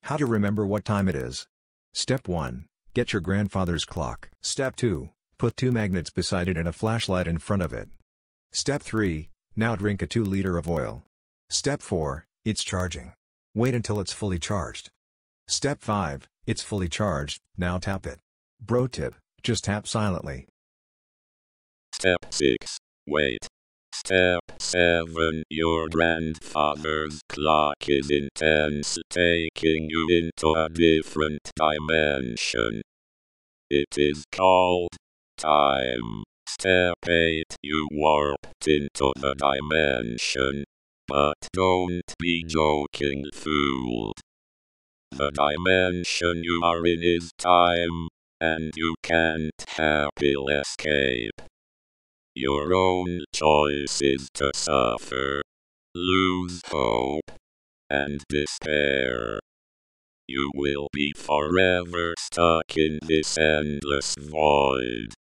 How to remember what time it is. Step 1. Get your grandfather's clock. Step 2. Put two magnets beside it and a flashlight in front of it. Step 3. Now drink a 2 liter of oil. Step 4. It's charging. Wait until it's fully charged. Step 5. It's fully charged, now tap it. Bro tip, just tap silently. Step 6. Wait. Step 7. Your grandfather's clock is intense, taking you into a different dimension. It is called time. Step 8. You warped into the dimension. But don't be joking, fooled. The dimension you are in is time, and you can't happily escape. Your own choice is to suffer, lose hope, and despair. You will be forever stuck in this endless void.